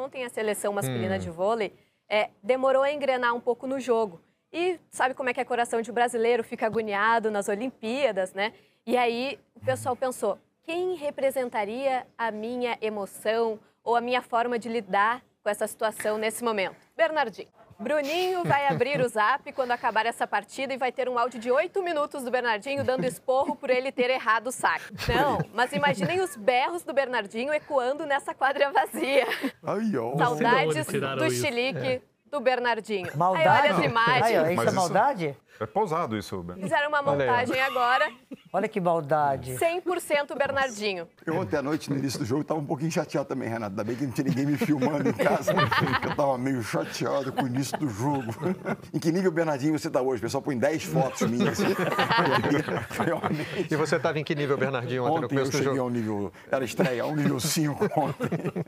ontem a seleção masculina de vôlei demorou a engrenar um pouco no jogo. E sabe como é que é coração de brasileiro, fica agoniado nas Olimpíadas, né? E aí o pessoal pensou, quem representaria a minha emoção ou a minha forma de lidar com essa situação nesse momento? Bernardinho. Bruninho vai abrir o zap quando acabar essa partida e vai ter um áudio de 8 minutos do Bernardinho dando esporro por ele ter errado o saque. Não, mas imaginem os berros do Bernardinho ecoando nessa quadra vazia. Ai, ó. Saudades do chilique do Bernardinho. Maldade? Aí olha as imagens. Aí, ó, isso Mas é isso- maldade? É pausado isso, Ben. Fizeram uma montagem agora, Olha que maldade. 100% Bernardinho. Eu ontem à noite, no início do jogo, estava um pouquinho chateado também, Renato. Ainda bem que não tinha ninguém me filmando em casa. Eu estava meio chateado com o início do jogo. Em que nível, Bernardinho, você está hoje? O pessoal põe 10 fotos minhas. Realmente. E você estava em que nível, Bernardinho, ontem no Ontem eu começo do cheguei jogo? ao nível... Era estreia, ao nível 5 ontem.